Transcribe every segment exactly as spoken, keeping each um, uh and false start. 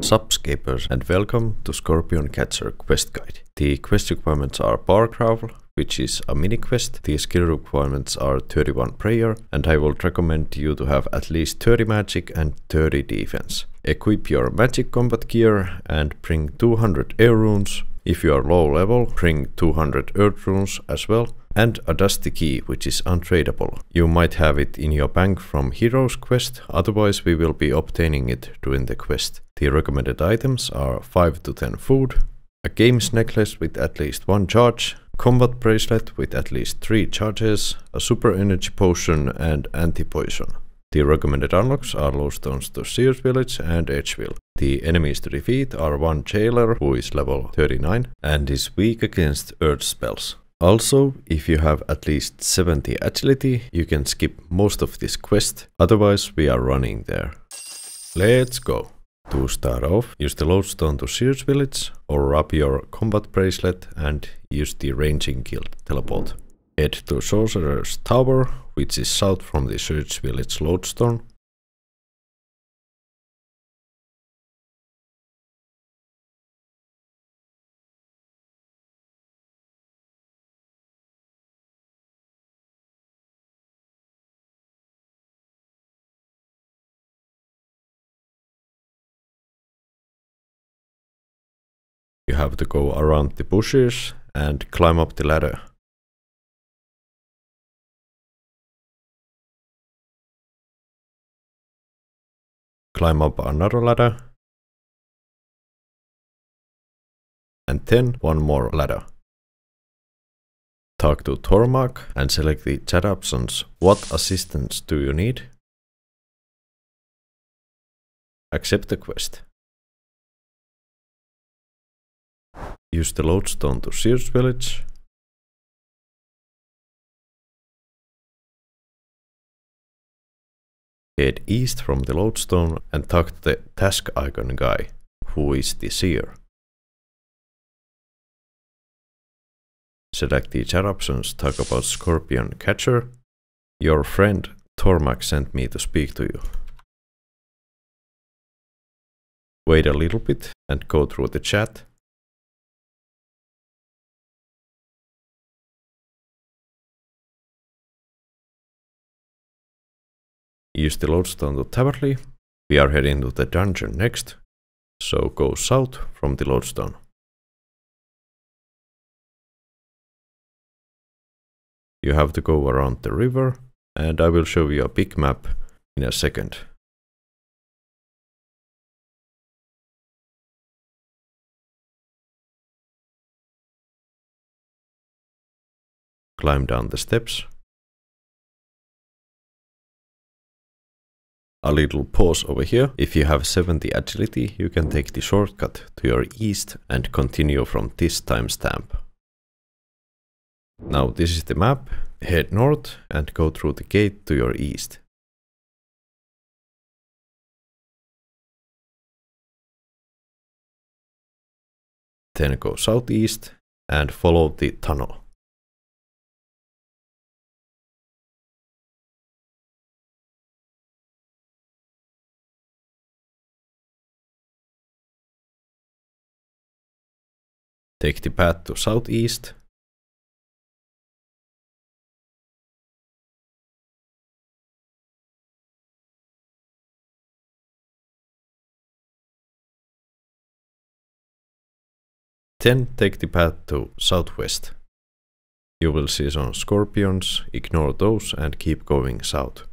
Subscapers, and welcome to Scorpion Catcher Quest Guide. The quest requirements are Bar Crawl, which is a mini quest. The skill requirements are thirty-one prayer, and I would recommend you to have at least thirty magic and thirty defense. Equip your magic combat gear and bring two hundred air runes. If you are low level, bring two hundred earth runes as well. And a dusty key, which is untradeable. You might have it in your bank from Heroes quest, otherwise we will be obtaining it during the quest. The recommended items are five to ten food, a games necklace with at least one charge, combat bracelet with at least three charges, a super energy potion and anti-poison. The recommended unlocks are Lowstones to Seers Village and Edgeville. The enemies to defeat are one jailer who is level thirty-nine and is weak against earth spells. Also, if you have at least seventy agility, you can skip most of this quest, otherwise we are running there. Let's go! To start off, use the Lodestone to Seers Village, or rub your combat bracelet and use the Ranging Guild teleport. Head to Sorcerer's Tower, which is south from the Seers Village Lodestone. You have to go around the bushes and climb up the ladder. Climb up another ladder. And then one more ladder. Talk to Tormach and select the chat options. What assistance do you need? Accept the quest. Use the Lodestone to Seers Village. Head east from the Lodestone and talk to the task icon guy, who is the Seer. Select the chat options, talk about Scorpion Catcher. Your friend Tormach sent me to speak to you. Wait a little bit and go through the chat. Use the Lodestone to Taverley. We are heading to the dungeon next, so go south from the Lodestone. You have to go around the river, and I will show you a big map in a second. Climb down the steps. A little pause over here. If you have seventy agility, you can take the shortcut to your east and continue from this timestamp. Now this is the map. Head north and go through the gate to your east. Then go southeast and follow the tunnel. Take the path to southeast. Then take the path to southwest. You will see some scorpions, ignore those and keep going south.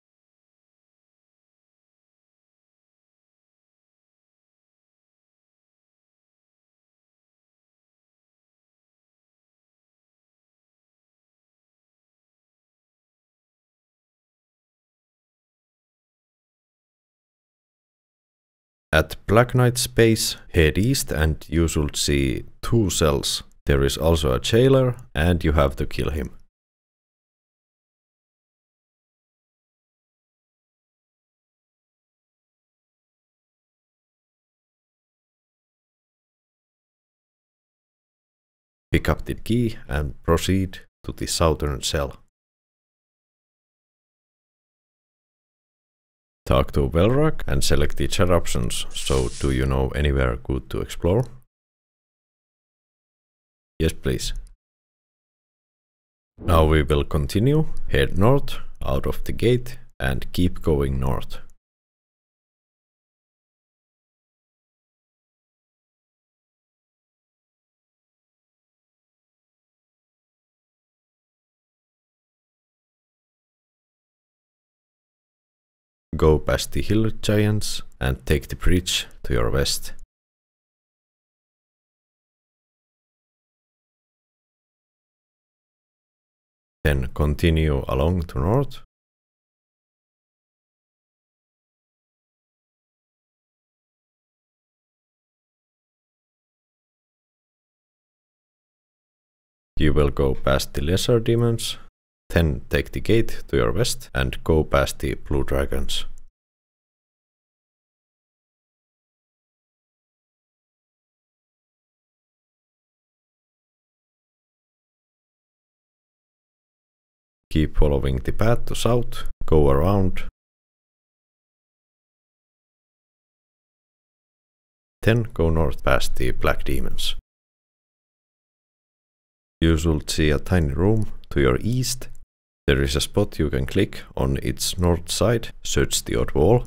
At Black Knight's base, head east and you should see two cells. There is also a jailer and you have to kill him. Pick up the key and proceed to the southern cell. Talk to Velrag and select the chat options. So, do you know anywhere good to explore? Yes, please. Now we will continue, head north, out of the gate, and keep going north. Go past the hill giants and take the bridge to your west. Then continue along to north. You will go past the lesser demons, then take the gate to your west and go past the blue dragons. Keep following the path to south, go around, then go north past the black demons. You should see a tiny room to your east. There is a spot you can click on its north side, search the odd wall.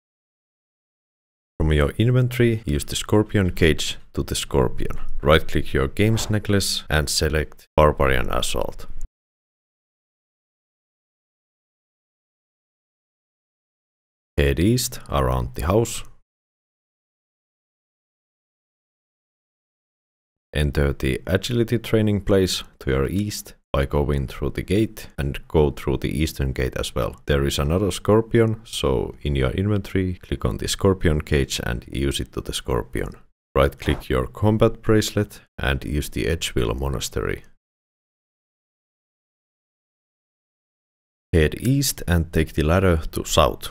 From your inventory, use the Scorpion Cage to the Scorpion. Right click your Games necklace and select Barbarian Assault. Head east around the house. Enter the agility training place to your east by going through the gate and go through the eastern gate as well. There is another Scorpion, so in your inventory click on the Scorpion Cage and use it to the Scorpion. Right click your combat bracelet and use the Edgeville Monastery. Head east and take the ladder to south.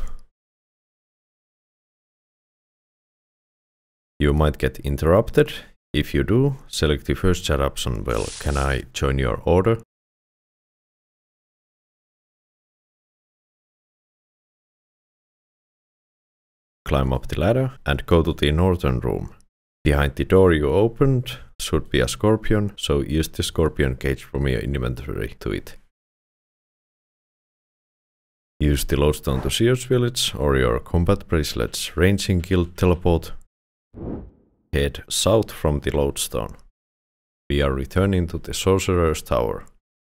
You might get interrupted. If you do, select the first chat option. Well, can I join your order? Climb up the ladder and go to the northern room. Behind the door you opened should be a Scorpion, so use the Scorpion Cage from your inventory to it. Use the lodestone to Seer's Village or your combat bracelet's ranging guild teleport. Head south from the lodestone. We are returning to the Sorcerer's Tower.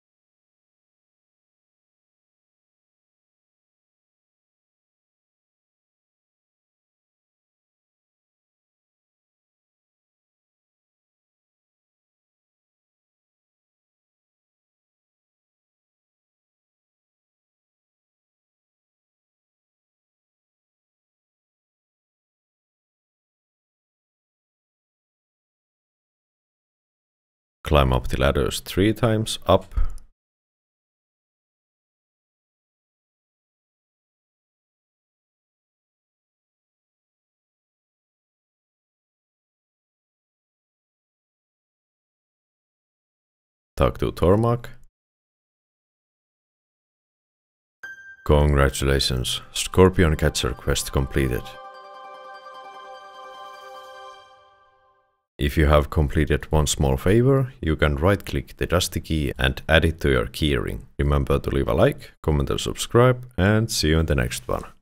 Climb up the ladders three times up. Talk to Tormach. Congratulations, Scorpion Catcher quest completed. If you have completed one small favor, you can right-click the Dusty Key and add it to your keyring. Remember to leave a like, comment and subscribe, and see you in the next one.